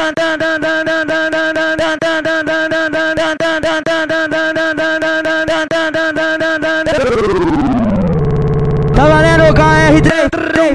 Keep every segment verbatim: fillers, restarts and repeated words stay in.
Tá valendo o K R três.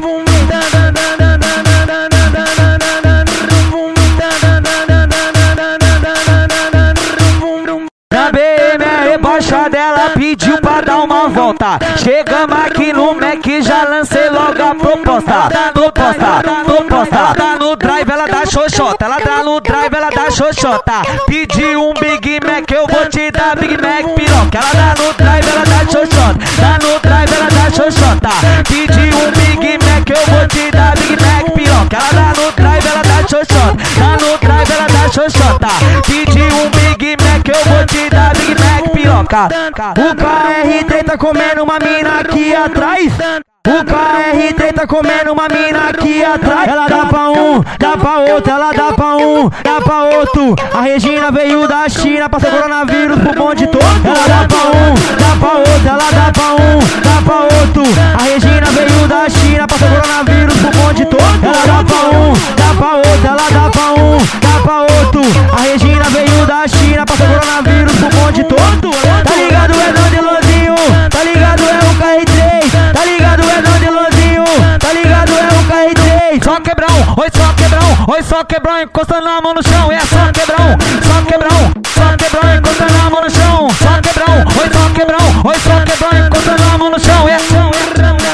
Na B M R baixa dela pediu pra dar uma volta. Chegamos aqui no Mac, já lancei logo a proposta. Proposta, proposta. Tá no drive, ela dá xoxota. Ela tá no drive, ela dá xoxota. Pedi um Big Mac, eu vou te dar Big Mac piroca. Ela tá no drive, ela dá xoxota. Tá no drive, ela dá xoxota. Pedi um Big Mac, eu vou te dar Big Mac piroca. Ela tá no drive, ela dá xoxota. Tá no drive, ela dá xoxota. Pedi um Big Mac, eu vou te dar Big Mac piroca. O K R três tá comendo uma mina aqui atrás. O K R três tá comendo uma mina aqui atrás. Ela dá pra um, dá pra outro, ela dá pra um, dá pra outro. A Regina veio da China, passou coronavírus pro bonde todo. Ela dá pra um, dá pra outro, ela dá pra um, dá pra outro. A Regina veio da China, passou coronavírus pro bonde todo. Ela dá pra um, dá pra outro, ela dá pra um, dá pra outro. A Regina veio da China, passou coronavírus pro bonde todo. Tá ligado, é não de Lozinho, tá ligado, é o K R três, tá ligado, é não de Lozinho, tá ligado, é o K R três. Só quebrão, oi só quebrão, oi só quebrão, encostando a mão no chão, é só quebrão, só quebrão, só quebrão, encostando a mão no chão, só quebrão, oi só quebrão, oi só quebrão, encostando a mão no chão, é chão, é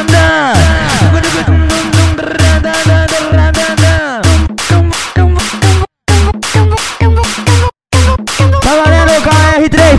tá valendo o K R três.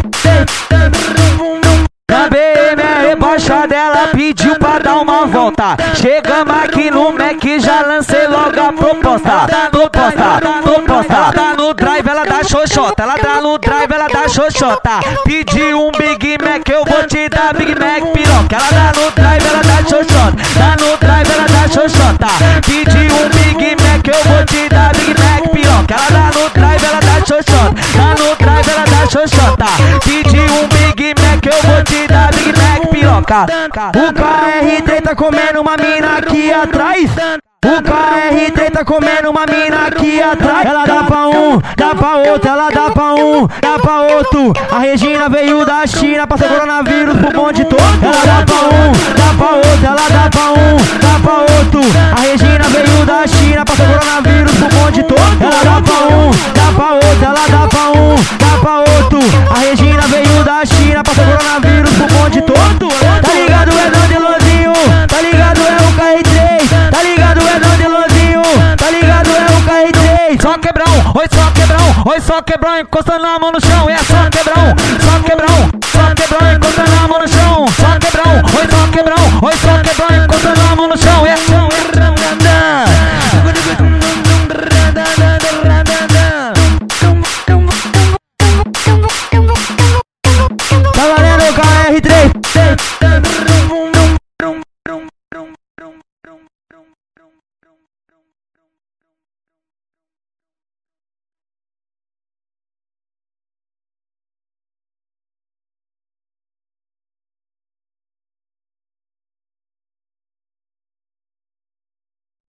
Na B M R baixa dela pediu pra dar uma volta. Chegamos aqui no Mac, já lancei logo a proposta. Proposta, proposta. Tá no drive, ela dá xoxota. Ela tá no drive, ela dá xoxota. Pedi um Big Mac, eu vou te dar Big Mac piroca. Ela tá no drive, ela dá xoxota. Tá no drive, ela dá xoxota. Pedi um Big Mac, eu vou te dar Big Mac piroca. Ela tá no drive, ela dá xoxota. Tá no drive, ela dá xoxota. Pedi um Big Mac, eu vou te dar Big Mac piroca. O K R três tá comendo uma mina aqui atrás. O K R três tá comendo uma mina aqui atrás. Ela dá pra um, dá pra outro, ela dá pra um, dá pra outro. A Regina veio da China, passou coronavírus pro bonde todo. Ela dá pra um, dá pra outro, ela dá pra um, dá pra outro. A Regina veio da China, passou coronavírus pro bonde todo. Ela dá pra um, dá pra outro, ela dá pra um, dá pra outro. A Regina veio da China, passou coronavírus pro bonde todo. Tá ligado, é não de Lozinho, tá ligado, é o K R três, tá ligado, é não de Lozinho, tá ligado, é o K R três. Só quebrão, oi só quebrão, oi só quebrão, encostando a mão no chão, é só quebrão, só quebrão, só quebrão, encostando a mão no chão, só quebrão, oi só quebrão, oi só quebrão, encostando a mão no chão, é chão, é tá valendo o K R três.